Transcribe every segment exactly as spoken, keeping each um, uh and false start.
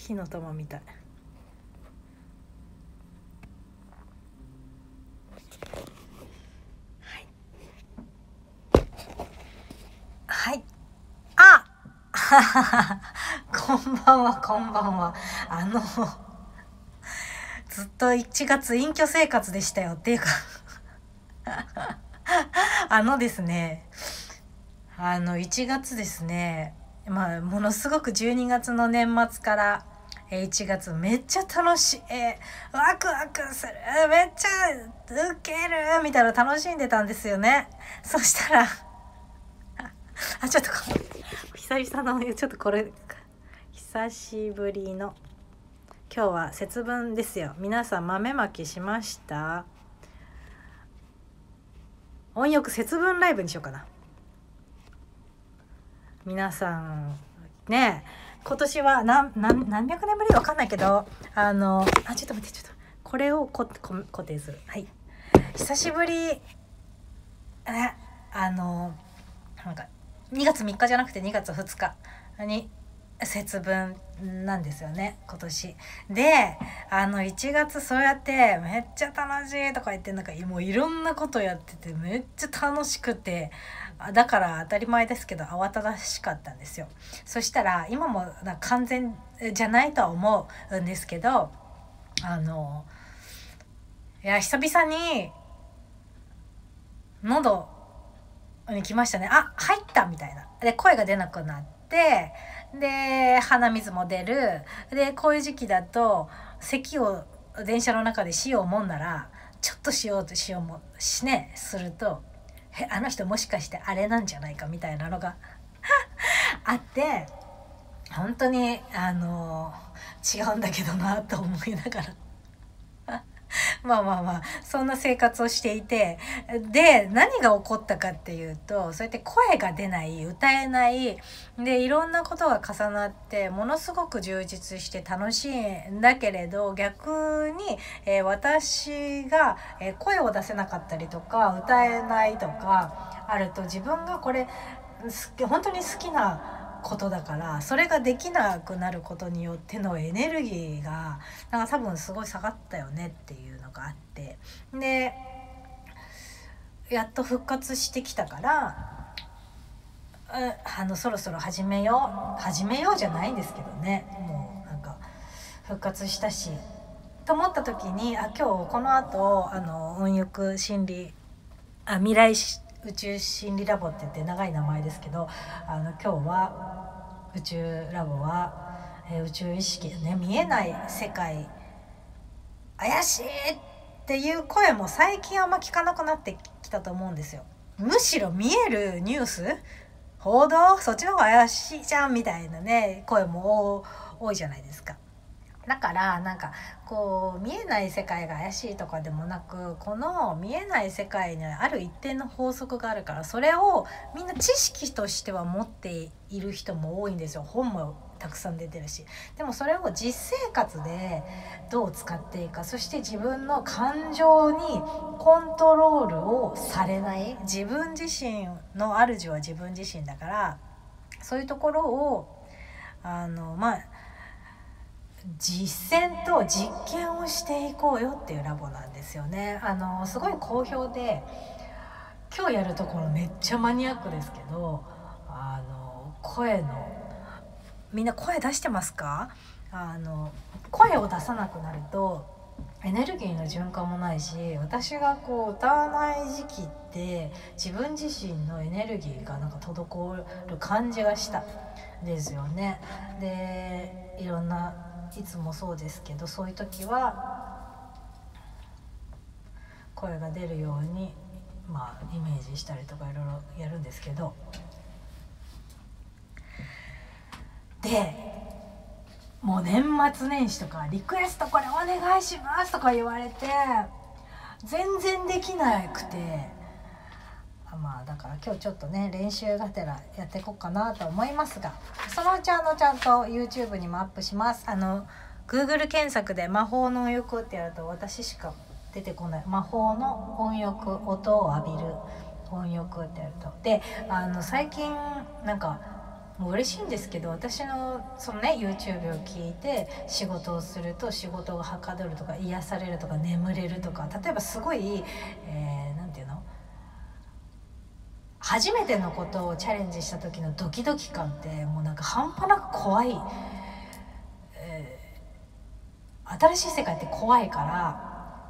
火の玉みたい。はいはいあこんばんはこんばんは。あのずっといちがつ隠居生活でしたよっていうかあのですねあのいちがつですね、まあものすごくじゅうにがつの年末からいちがつめっちゃ楽しい、えー、ワクワクする、めっちゃウケるみたいな楽しんでたんですよね。そしたらあちょっと久々のちょっとこれ久しぶりの今日は節分ですよ。皆さん豆まきしました？音浴節分ライブにしようかな。皆さんね今年は何何何百年ぶりか分かんないけどあのあちょっと待ってちょっとこれをここ固定する。はい久しぶりねあのなんかにがつみっかじゃなくてにがつふつかに節分なんですよね今年で。あのいちがつそうやってめっちゃ楽しいとか言ってなんかもういろんなことやっててめっちゃ楽しくてだから当たり前ですけど慌ただしかったんですよ。そしたら今も完全じゃないとは思うんですけどあのいや久々に喉に来ましたね。あ入ったみたいなで声が出なくなってで鼻水も出るでこういう時期だと咳を電車の中でしようもんならちょっとしようとしようもしねするとえあの人もしかしてあれなんじゃないかみたいなのがあって本当にあの違うんだけどなと思いながらまあまあまあそんな生活をしていてで何が起こったかっていうとそうやって声が出ない歌えないでいろんなことが重なってものすごく充実して楽しいんだけれど逆に、えー、私が、えー、声を出せなかったりとか歌えないとかあると自分がこれ本当に好きなことだからそれができなくなることによってのエネルギーがなんか多分すごい下がったよねっていうのがあってでやっと復活してきたからあのそろそろ始めよう始めようじゃないんですけどねもうなんか復活したしと思った時にあ今日この後あの音浴心理あ未来宇宙心理ラボって言って長い名前ですけどあの今日は宇宙ラボは、えー、宇宙意識ね見えない世界怪しいっていう声も最近あんま聞かなくなってきたと思うんですよ。むしろ見えるニュース報道そっちの方が怪しいじゃんみたいなね声も多いじゃないですか。だからなんかこう見えない世界が怪しいとかでもなくこの見えない世界にある一定の法則があるからそれをみんな知識としては持っている人も多いんですよ。本もたくさん出てるしでもそれを実生活でどう使っていいかそして自分の感情にコントロールをされない自分自身の主は自分自身だからそういうところをあのまあ実践と実験をしていこうよっていうラボなんですよね。あのすごい好評で今日やるところめっちゃマニアックですけどあの声のみんな声出してますか？あの声を出さなくなるとエネルギーの循環もないし私がこう歌わない時期って自分自身のエネルギーがなんか滞る感じがしたんですよね。でいろんないつもそうですけどそういう時は声が出るようにまあイメージしたりとかいろいろやるんですけどでもう年末年始とかリクエストこれお願いしますとか言われて全然できなくてまあだから今日ちょっとね練習がてらやっていこうかなと思いますがそのうちあのちゃんと YouTube にもアップします。あの Google 検索で魔法の音浴ってやると私しか出てこない魔法の音浴音を浴びる音浴ってやるとであの最近なんかもう嬉しいんですけど、私のそのね YouTube を聞いて仕事をすると仕事がはかどるとか癒されるとか眠れるとか、例えばすごい、えー、なんていうの、初めてのことをチャレンジした時のドキドキ感ってもうなんか半端なく怖い、えー、新しい世界って怖いから、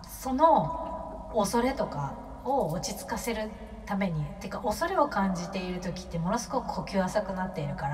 その恐れとかを落ち着かせるために、てか恐れを感じている時ってものすごく呼吸浅くなっているから、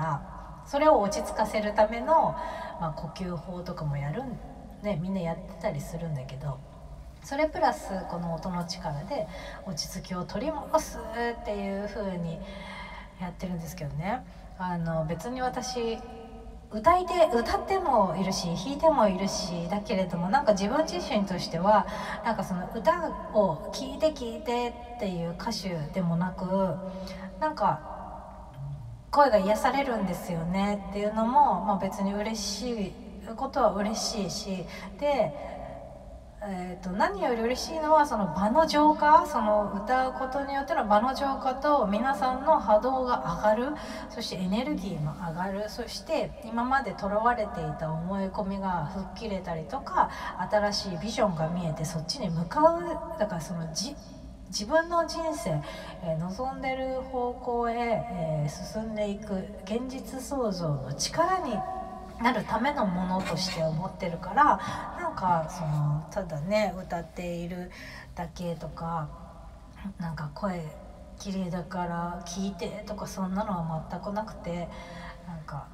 それを落ち着かせるための、まあ、呼吸法とかもやるんね、みんなやってたりするんだけど、それプラスこの音の力で落ち着きを取り戻すっていう風にやってるんですけどね。あの別に私歌い手歌ってもいるし弾いてもいるし、だけれどもなんか自分自身としてはなんかその歌を聴いて聴いてっていう歌手でもなく、なんか声が癒されるんですよねっていうのも、まあ、別に嬉しいことは嬉しいし、でえー、と何より嬉しいのはその場の浄化、その歌うことによっての場の浄化と皆さんの波動が上がる、そしてエネルギーも上がる、そして今までとらわれていた思い込みが吹っ切れたりとか、新しいビジョンが見えてそっちに向かう。だからそのじ自分の人生、えー、望んでる方向へ、えー、進んでいく現実創造の力になるためのものとして思ってるから、なんかそのただね歌っているだけとか、なんか声綺麗だから聞いてとかそんなのは全くなくて、なんか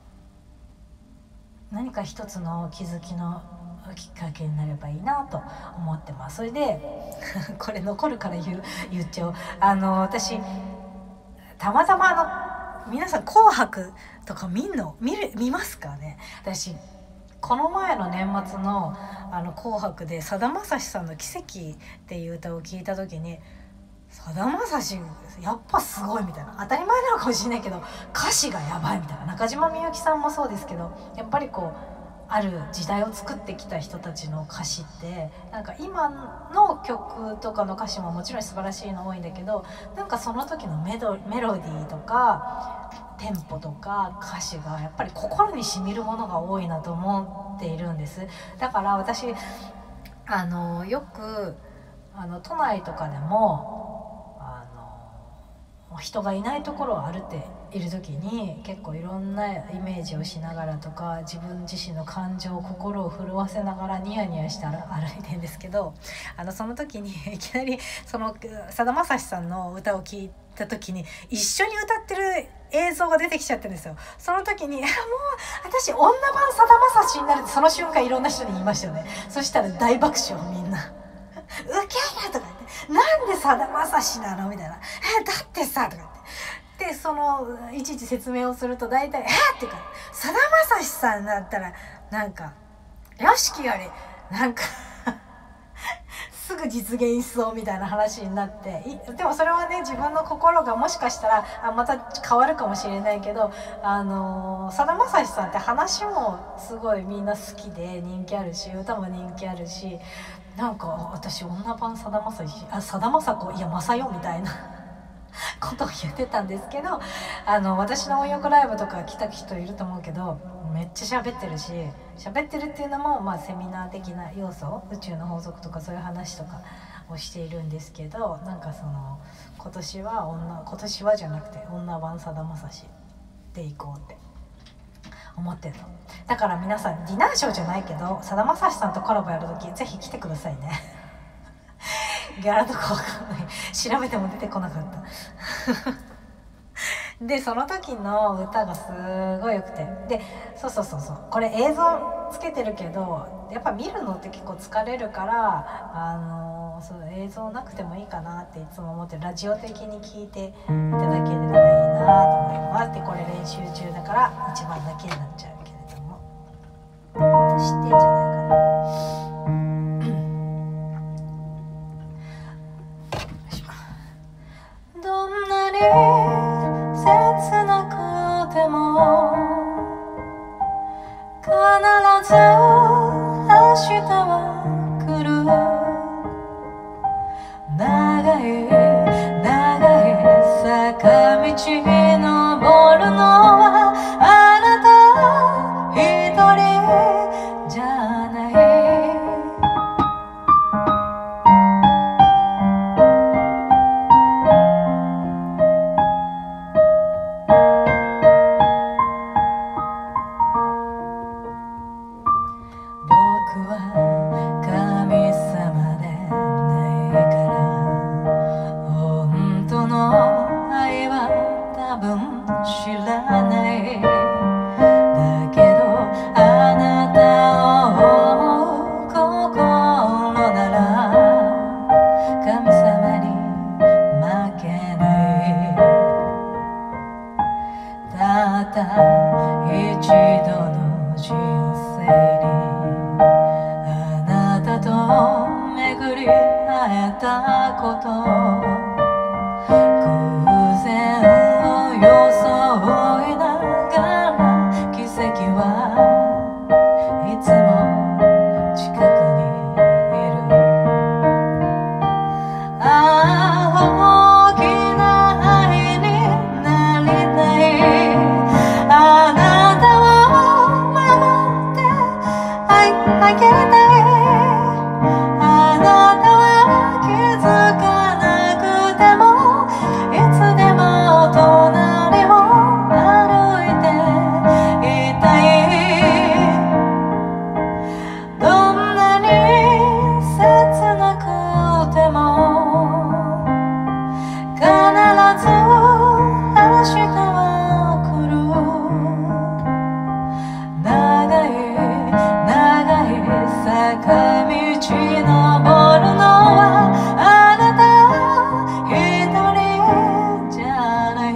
何か一つの気づきのきっかけになればいいなと思ってます。それでこれ残るから言う言っちゃう。あの私たまたまあの皆さん紅白とか見んの見る見ますかね。私この前の年末のあの紅白でさだまさしさんの奇跡っていう歌を聞いた時に、さだまさしやっぱすごいみたいな、当たり前なのかもしれないけど歌詞がやばいみたいな、中島みゆきさんもそうですけど、やっぱりこうある時代を作ってきた人たちの歌詞ってなんか今の曲とかの歌詞ももちろん素晴らしいの多いんだけど、なんかその時のメドメロディーとかテンポとか歌詞がやっぱり心に染みるものが多いなと思っているんです。だから私あのよくあの都内とかでもあの人がいないところを歩いている時に結構いろんなイメージをしながらとか、自分自身の感情心を震わせながらニヤニヤして歩いてるんですけど、あのその時にいきなりそのさだまさしさんの歌を聴いた時に一緒に歌ってる映像が出てきちゃってるんですよ。その時にもう私女版さだまさしになるってその瞬間いろんな人に言いましたよね。そしたら大爆笑、みんなウケるとか言って、なんでさだまさしなのみたいな、えだってさとか言って、でそのいちいち説明をすると大体えっていうか、さだまさしさんだったらなんかよしきよりなんかすぐ実現しそうみたいな話になって、でもそれはね自分の心がもしかしたらあまた変わるかもしれないけど、あのさだまさしさんって話もすごいみんな好きで人気あるし、歌も人気あるし、なんか私女版さだまさしあさだまさこいやまさよみたいなことを言ってたんですけど、あの私の音楽ライブとか来た人いると思うけどめっちゃ喋ってるし、喋ってるっていうのも、まあ、セミナー的な要素、宇宙の法則とかそういう話とかをしているんですけど、なんかその今年は女今年はじゃなくて女版さだまさしでいこうって思ってるの。だから皆さんディナーショーじゃないけどさだまさしさんとコラボやるときぜひ来てくださいねギャラとかわかんない、調べても出てこなかったでその時の歌がすごい良くて、でそうそうそうそう、これ映像つけてるけどやっぱ見るのって結構疲れるから、あのー、そう映像なくてもいいかなっていつも思って、ラジオ的に聞いていただければいいなと思います。でこれ練習中だから一番だけになっちゃうけれども、知ってんじゃないかな。どんなに切なくても必ず明日は来る、長い長い坂道登るのは一度の人生にあなたと巡り会えたこと、偶然を装いながら奇跡はいつも近くにいる。ああ大きな愛になりたい、あなたを守ってあげたい、あなたは気づかなくてもいつでも隣を歩いていたい。どんなに切なくても必ず明日は来る。長い長い坂道登るのはあなた一人じゃない。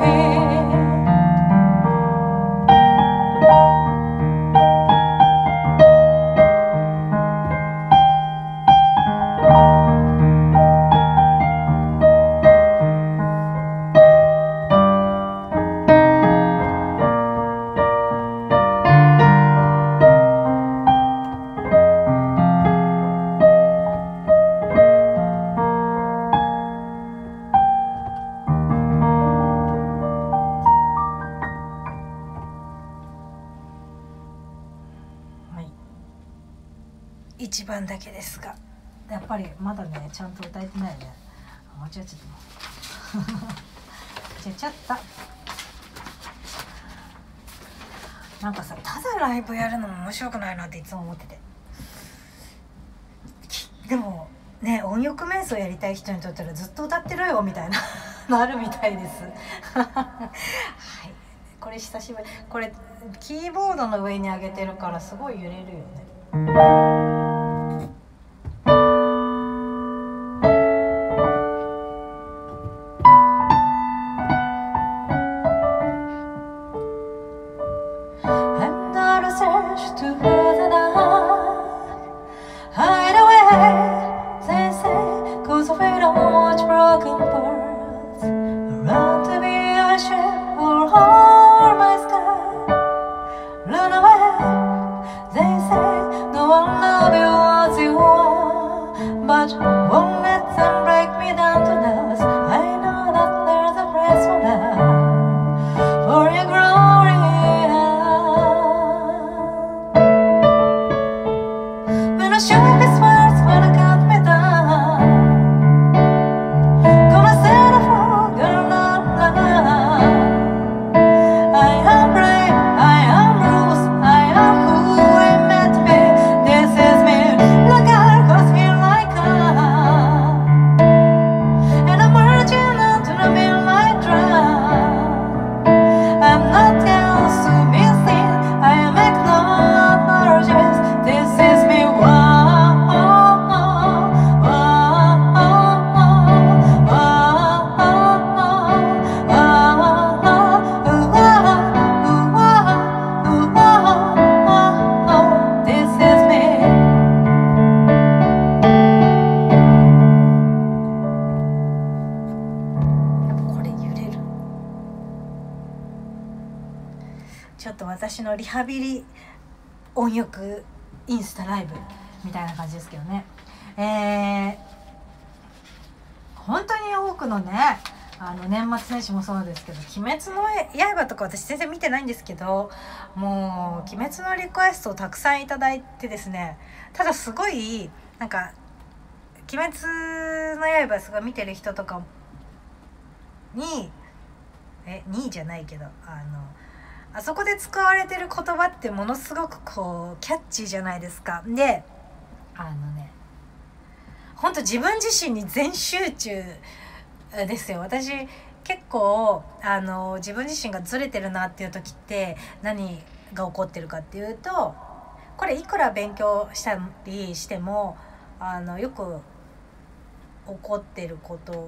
一番だけですが、やっぱりまだねちゃんと歌えてないよね。間違っちゃった間違っちゃった。なんかさ、ただライブやるのも面白くないなっていつも思ってて、でもね、音浴瞑想やりたい人にとったらずっと歌ってろよみたいなのあるみたいですはい、これ久しぶり。これキーボードの上に上げてるからすごい揺れるよね。To the dark, hide away, they say, cause we don't watch broken birds around to be a ship or harm my sky. Run away, they say, no one love you as you are, but won't let them break me down to dust. I know that there's a place for love, for your glory. Show these words when I cut me down. Gonna set a frog and not lie. I am brave, I am Bruce, I am who I meant to be. This is me, look out, cause here I come. And I'm marching onto the midnight drive. I'm not else to be seen, I make no apologies. This is me.ちょっと私のリハビリ音浴インスタライブみたいな感じですけどね。えー、本当に多くのね、あの年末年始もそうですけど、鬼滅の刃とか私全然見てないんですけど、もう鬼滅のリクエストをたくさんいただいてですね、ただすごいなんか鬼滅の刃すごい見てる人とかにえにじゃないけど、あのあそこで使われてる言葉ってものすごくこうキャッチーじゃないですか。で、あのね、ほんと自分自身に全集中ですよ。私結構あの自分自身がずれてるなっていう時って何が起こってるかっていうと、これいくら勉強したりしてもあのよく起こってること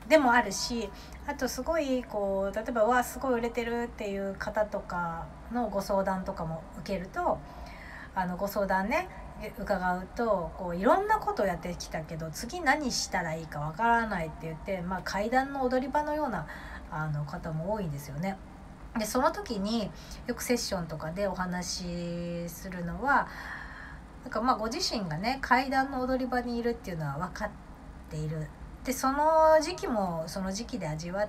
でもあるし、あとすごいこう例えばわすごい売れてるっていう方とかのご相談とかも受けると、あのご相談ね伺うと、こういろんなことをやってきたけど次何したらいいかわからないって言って、まあ、階段の踊り場のようなあの方も多いんですよね。でその時によくセッションとかでお話しするのは、なんかまあご自身がね階段の踊り場にいるっていうのは分かっている。でその時期もその時期で味わって、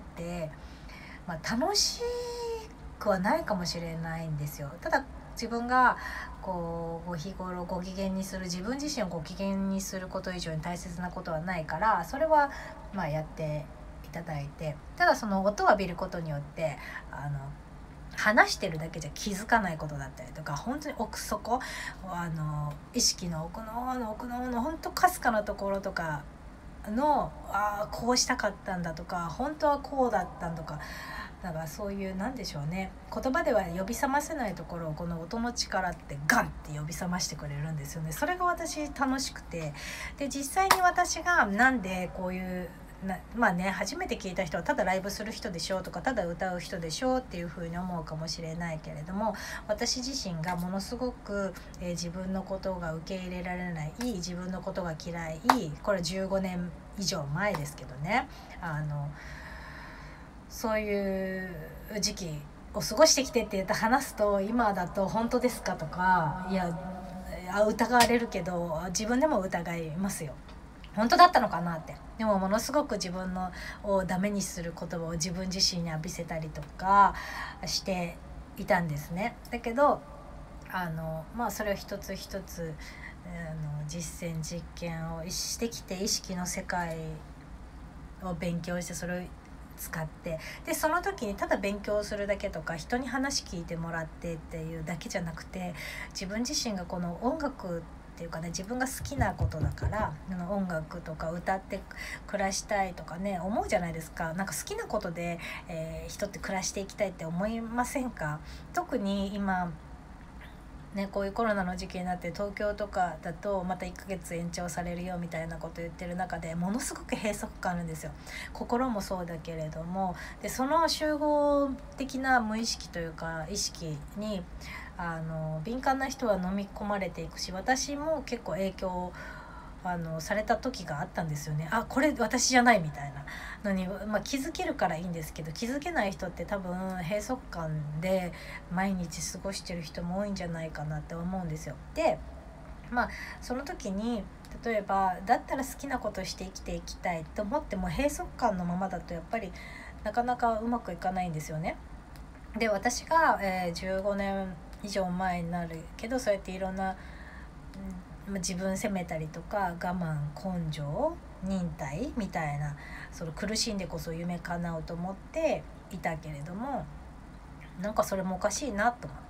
まあ、楽しくはないかもしれないんですよ。ただ自分がこうご日頃ご機嫌にする、自分自身をご機嫌にすること以上に大切なことはないから、それはまあやっていただいて、ただその音を浴びることによってあの話してるだけじゃ気づかないことだったりとか、本当に奥底、あの意識の奥の方の奥の方の本当かすかなところとかの、ああこうしたかったんだとか、本当はこうだったんとか、だからそういうなんでしょうね、言葉では呼び覚ませないところをこの音の力ってガンって呼び覚ましてくれるんですよね。それが私楽しくて、で実際に私がなんでこういうなまあね初めて聞いた人はただライブする人でしょとかただ歌う人でしょっていう風に思うかもしれないけれども、私自身がものすごく、えー自分のことが受け入れられない、自分のことが嫌い、これじゅうごねん以上前ですけどね、あのそういう時期を過ごしてきてって言って話すと、今だと本当ですかとか、いや疑われるけど自分でも疑いますよ、本当だったのかなって。でもものすごく自分のをダメにする言葉を自分自身に浴びせたりとかしていたんですね。だけどあのまあそれを一つ一つあの実践実験をしてきて、意識の世界を勉強して、それを使って、でその時にただ勉強するだけとか人に話聞いてもらってっていうだけじゃなくて、自分自身がこの音楽っていうかね、自分が好きなことだから、音楽とか歌って暮らしたいとかね思うじゃないですか。なんか好きなことで、えー、人って暮らしていきたいって思いませんか？特に今ね、こういうコロナの時期になって東京とかだとまたいっかげつ延長されるよみたいなこと言ってる中で、ものすごく閉塞感あるんですよ。心もそうだけれども、でその集合的な無意識というか意識にあの敏感な人は飲み込まれていくし、私も結構影響あのされた時があったんですよね。あこれ私じゃないみたいなのに、まあ、気づけるからいいんですけど、気づけない人って多分閉塞感で毎日過ごしてる人も多いんじゃないかなって思うんですよ。でまあその時に例えばだったら好きなことして生きていきたいと思っても、閉塞感のままだとやっぱりなかなかうまくいかないんですよね。で私が、えー、じゅうごねん以上前になるけど、そうやっていろんな、うん、自分責めたりとか我慢、根性、忍耐みたいな、その苦しんでこそ夢叶うと思っていたけれども、なんかそれもおかしいなと思った。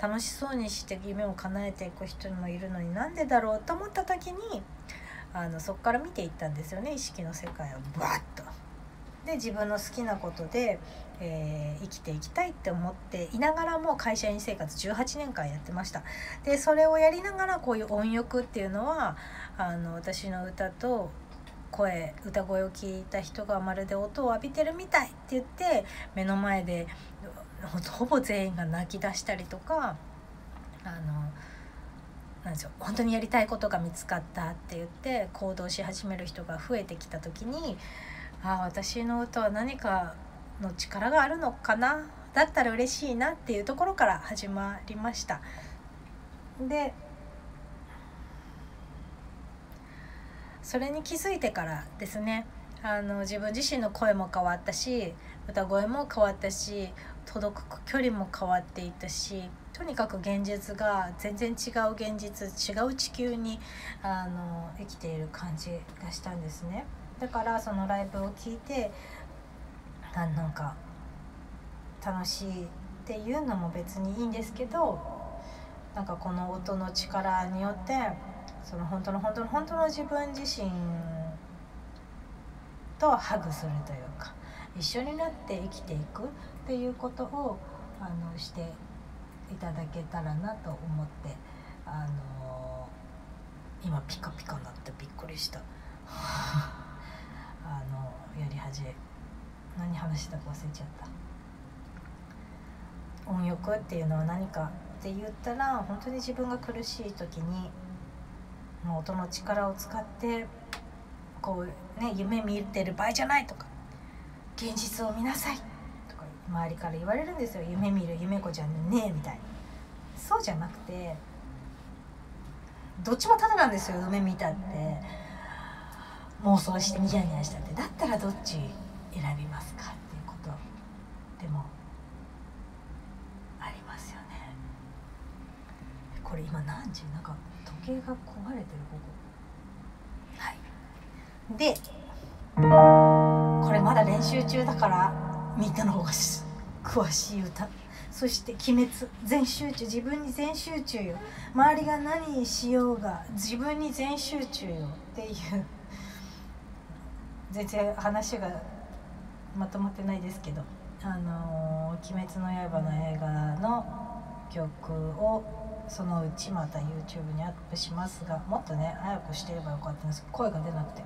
楽しそうにして夢を叶えていく人もいるのになんでだろうと思った時に、あのそこから見ていったんですよね、意識の世界をバッと。で自分の好きなことで、えー、生きていきたいって思っていながらも会社員生活じゅうはちねんかんやってました。でそれをやりながらこういう音欲っていうのは、あの私の歌と声歌声を聞いた人がまるで音を浴びてるみたいって言って目の前でほぼ全員が泣き出したりとか、あのなんですよ、本当にやりたいことが見つかったって言って行動し始める人が増えてきた時に、ああ私の歌は何かの力があるのかな、だったら嬉しいなっていうところから始まりました。でそれに気づいてからですね、あの自分自身の声も変わったし、歌声も変わったし、届く距離も変わっていったし、とにかく現実が全然違う現実、違う地球にあの生きている感じがしたんですね。だからそのライブを聞いてあなんか楽しいっていうのも別にいいんですけど、なんかこの音の力によってその本当の本当の本当の自分自身とハグするというか、一緒になって生きていくっていうことをあのしていただけたらなと思って、あの今ピカピカになってびっくりしたあのやり始め何話したか忘れちゃった。音欲っていうのは何かって言ったら、本当に自分が苦しい時にもう音の力を使ってこうね、夢見てる場合じゃないとか、現実を見なさいとか周りから言われるんですよ。夢見る夢子じゃねえみたいな。そうじゃなくて、どっちもただなんですよ。夢見たって妄想してニヤニヤしたって、だったらどっち選びますかっていうことでもありますよね。これ今何時？なんか時計が壊れてるここ。はい。で、これまだ練習中だからみんなの方が詳しい歌。そして鬼滅、全集中、自分に全集中よ。周りが何しようが自分に全集中よっていう、全然話がまとまってないですけど、あのー、鬼滅の刃の映画の曲をそのうちまた YouTube にアップしますが、もっとね早くしてればよかったんですけど、声が出なくて。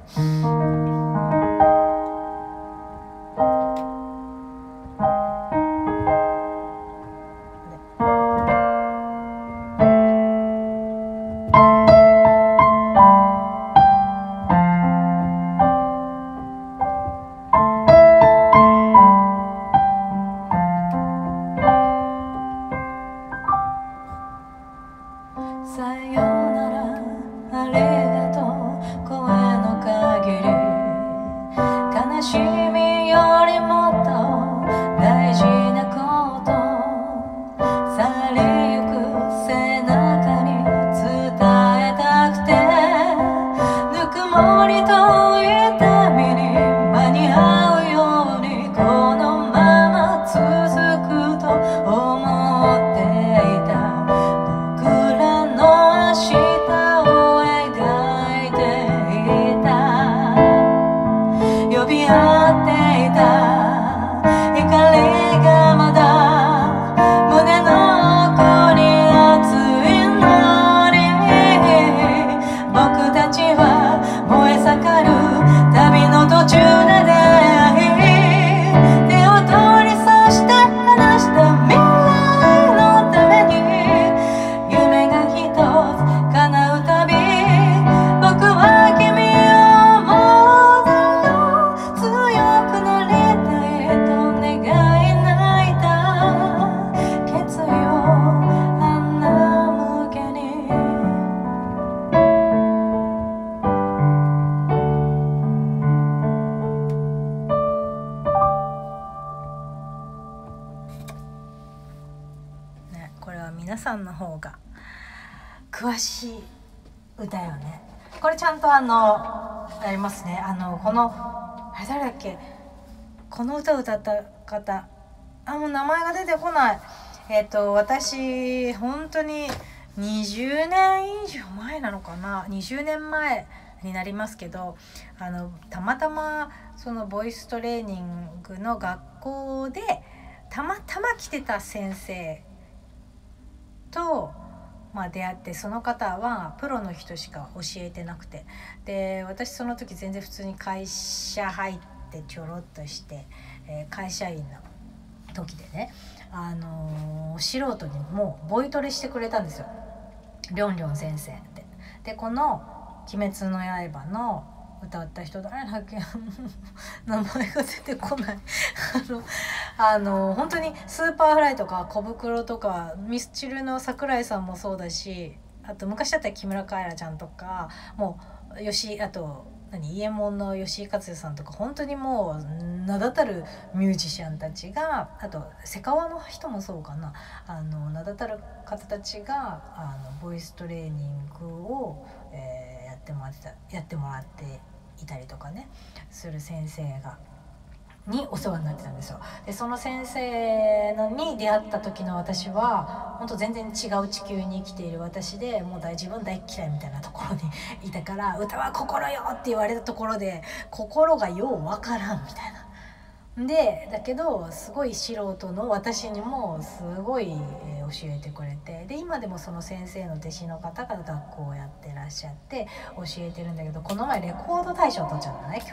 皆さんの方が詳しい歌よね。これちゃんとあのありますね。あのこのあれ誰だっけ、この歌を歌った方、あもう名前が出てこない。えっと私本当ににじゅうねん以上前なのかな、にじゅうねんまえになりますけど、あのたまたまそのボイストレーニングの学校でたまたま来てた先生と、まあ、出会って、その方はプロの人しか教えてなくて、で私その時全然普通に会社入ってちょろっとして、えー、会社員の時でね、あのー、素人にもうボイトレしてくれたんですよ、りょんりょん先生ってで、この「鬼滅の刃」の歌った人誰だっけ名前が出てこないあのあの本当にスーパーフライとか小袋とかミスチルの桜井さんもそうだし、あと昔だったら木村カエラちゃんとか、もう吉あと何伊右衛門の吉井勝也さんとか、本当にもう名だたるミュージシャンたちが、あとセカオワの人もそうかな、あの名だたる方たちがあのボイストレーニングを、えー、やってもらってたやってもらっていたりとかねする先生がにお世話になってたんですよ。でその先生のに出会った時の私は本当全然違う地球に生きている私で、もう大自分大嫌いみたいなところにいたから、歌は心よって言われたところで心がようわからんみたいな。でだけどすごい素人の私にもすごい、えー、教えてくれて、で今でもその先生の弟子の方が学校をやってらっしゃって教えてるんだけど、この前レコード大賞取っちゃったね去年。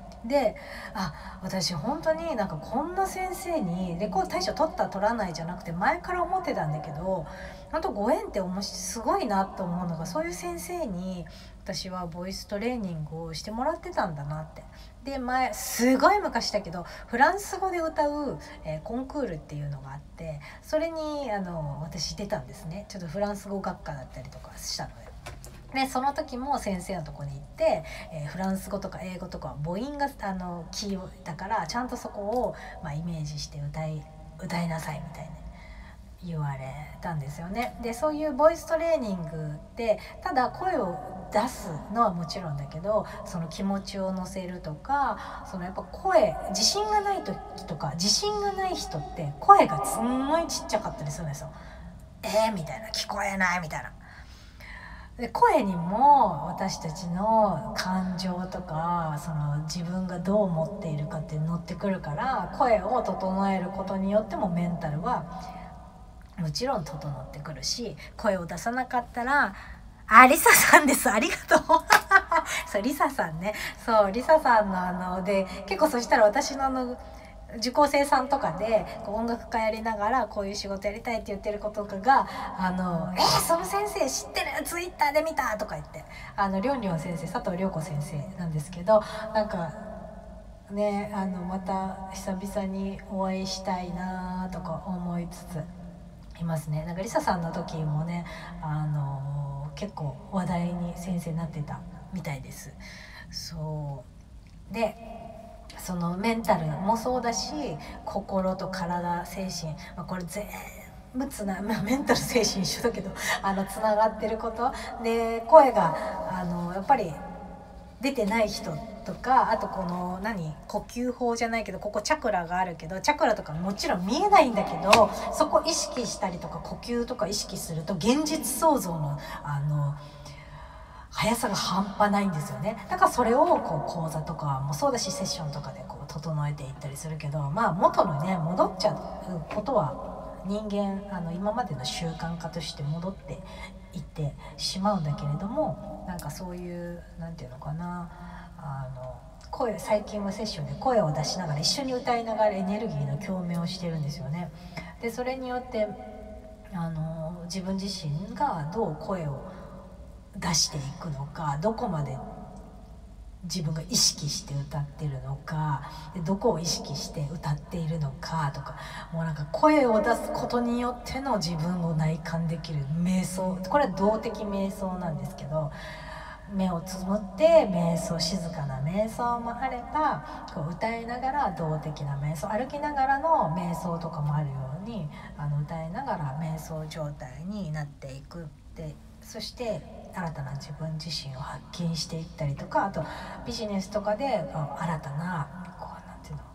で、あ、私本当になんかこんな先生にレコード大賞取った取らないじゃなくて前から思ってたんだけど、本当ご縁って面白いすごいなと思うのが、そういう先生に私はボイストレーニングをしてもらってたんだなって。で前すごい昔だけどフランス語で歌う、えーコンクールっていうのがあって、それにあの私出たんですね。ちょっとフランス語学科だったりとかしたので。でその時も先生のとこに行って、えーフランス語とか英語とか母音があのキーだからちゃんとそこを、まあ、イメージして歌い歌いなさいみたいな言われたんですよね。でそういうボイストレーニングってただ声を出すのはもちろんだけど、その気持ちを乗せるとか、そのやっぱ声自信がない時とか、自信がない人って声がすんごいちっちゃかったりするんですよ。えーみたいな、聞こえないみたいな。で声にも私たちの感情とかその自分がどう思っているかって乗ってくるから、声を整えることによってもメンタルはもちろん整ってくるし、声を出さなかったら、あ、リサさんです、ありがとうそうリサさんね、そうリサさんのあので結構そしたら私のあの受講生さんとかでこう音楽家やりながらこういう仕事やりたいって言ってる子とかが「あのえー、その先生知ってる、ツイッターで見た」とか言って、あのりょんりょん先生、佐藤涼子先生なんですけど、なんかね、あのまた久々にお会いしたいなとか思いつついますね。なんかリサさんの時もね、あの結構話題に先生になってたみたいです。そうでそのメンタルもそうだし、心と体、精神、まあ、これ全部つな、まあ、メンタル精神一緒だけどあのつながってることで、声があのやっぱり出てない人とか、あとこの何呼吸法じゃないけどここチャクラがあるけど、チャクラとかもちろん見えないんだけど、そこ意識したりとか呼吸とか意識すると現実創造のあの速さが半端ないんですよね。だからそれをこう講座とかもそうだしセッションとかでこう整えていったりするけど、まあ元のね戻っちゃうことは人間あの今までの習慣化として戻っていってしまうんだけれども、なんかそういうなんていうのかな、あの声、最近はセッションで声を出しながら一緒に歌いながらエネルギーの共鳴をしてるんですよね。でそれによってあの自分自身がどう声を出していくのか、どこまで自分が意識して歌ってるのか、でどこを意識して歌っているのかとか、もうなんか声を出すことによっての自分を内観できる瞑想、これは動的瞑想なんですけど、目をつむって瞑想、静かな瞑想もあれば、こう歌いながら動的な瞑想、歩きながらの瞑想とかもあるように、あの歌いながら瞑想状態になっていく。でそして新たな自分自身を発見していったりとか、あとビジネスとかで新たなこうなんていうの、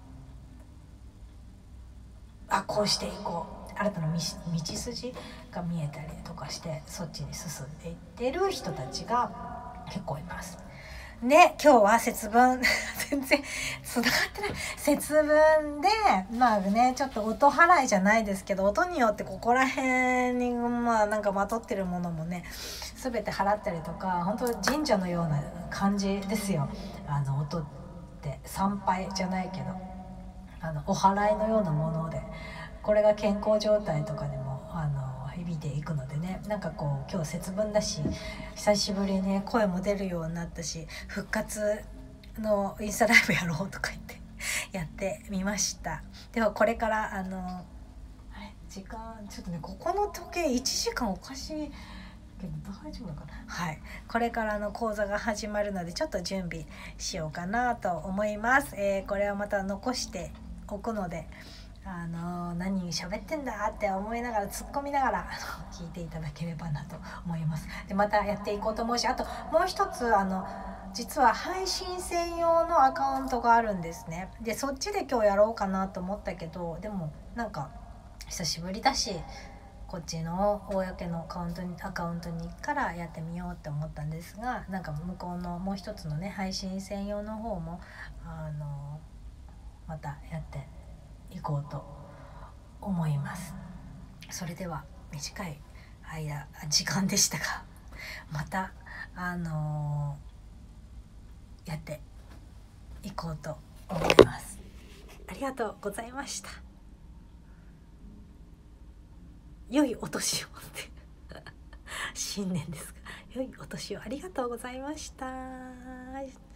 あこうしていこう、新たな道筋が見えたりとかして、そっちに進んでいってる人たちが結構いますね。今日は節分全然つながってない節分で、まあねちょっと音払いじゃないですけど、音によってここら辺にまあなんかまとってるものもね全て払ったりとか、本当神社のような感じですよ。あの音って参拝じゃないけど、あのお祓いのようなもので、これが健康状態とかにもあの響いていくのでね、なんかこう今日節分だし久しぶりにね声も出るようになったし、復活のインスタライブやろうとか言ってやってみました。ではこれからあのあれ時間ちょっとね、ここの時計いちじかんおかしいけど大丈夫だかな。はい、これからの講座が始まるのでちょっと準備しようかなと思います。えー、これはまた残しておくので、あの何喋ってんだって思いながら突っ込みながら聞いていただければなと思います。でまたやっていこうと思うし、あともう一つあの実は配信専用のアカウントがあるんですね。でそっちで今日やろうかなと思ったけど、でもなんか久しぶりだしこっちの公のアカウントにアカウントにからやってみようって思ったんですが、なんか向こうのもう一つのね配信専用の方もあのまたやっていこうと思います。それでは短い間時間でしたが、またあのー、やっていこうと思います。ありがとうございました。良いお年をって新年ですが、良いお年をありがとうございました。